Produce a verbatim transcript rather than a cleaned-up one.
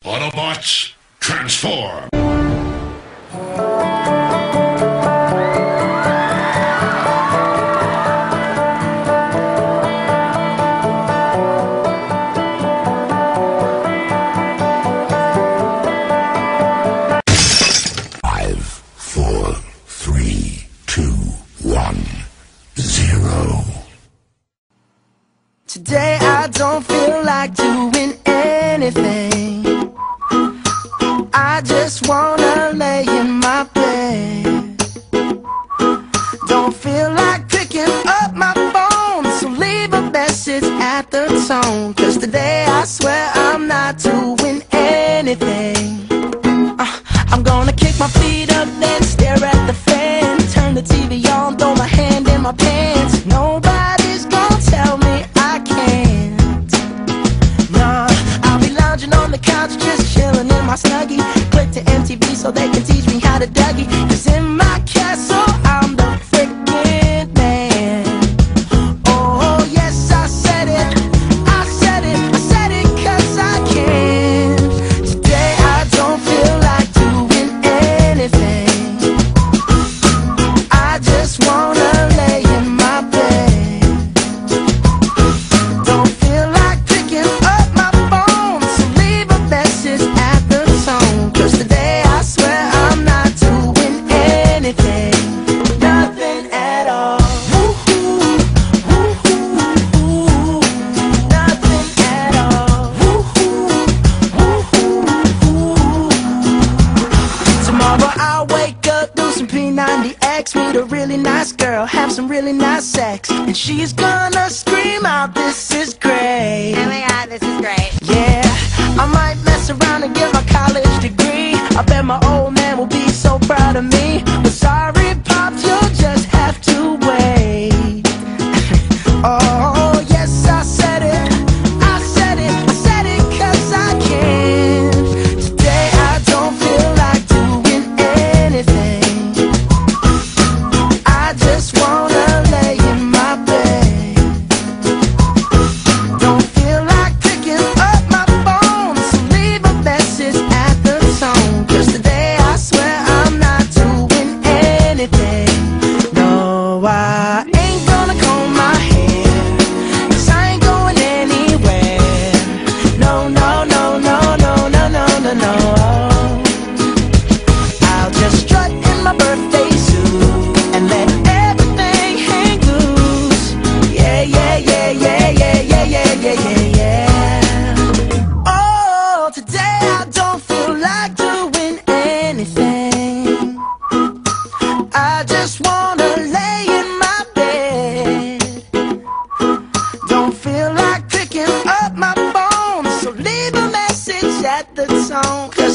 Autobots, transform! Five, four, three, two, one, zero. Today I don't feel like doing anything. I just wanna lay in my bed. Don't feel like picking up my phone, so leave a message at the tone. Cause today I swear I'm not doing anything. uh, I'm gonna kick my feet up, then stare at the fan. Turn the T V on, throw my hand in my pants. Nobody's gonna tell me I can't. Nah, I'll be lounging on the couch, just chilling in my Snuggie. Click to M T V so they can teach me how to Dougie. Cause in my castle I'm the freaking man. Oh yes, I said it, I said it, I said it cause I can. Today I don't feel like doing anything. I just wanna lay in my bed. Don't feel like picking up my phone, so leave a message at the tone. Cause today I swear I'm not doing anything. Nothing at all. Woo-hoo, woo-hoo, nothing at all. Woo-hoo, woo-hoo. Tomorrow I'll wake up, do some P ninety X, meet a really nice girl, have some really nice sex, and she's gonna scream out, "This is great." Oh my god, this is great. Yeah, I might mess around and get my college degree. I bet my old man will be so proud of me. But sorry, Pops, you'll just have to wait. Oh, yes, I said it, I said it, I said it cause I can. Today I don't feel like doing anything. I just wanna lay in my bed. Don't feel like picking up my phone, so leave a message at the tone. Cause today I swear I'm not doing anything. No, I ain't gonna comb my hair, cause I ain't going anywhere. No, no, no, no, no, no, no, no, no. I'll just strut in my birthday suit and let everything hang loose. Yeah, yeah, yeah, yeah, yeah, yeah, yeah, yeah, yeah, yeah. Oh, today I don't feel like doing anything. I just wanna lay in my bed. Don't feel like picking up my phone, so leave a message at the tone.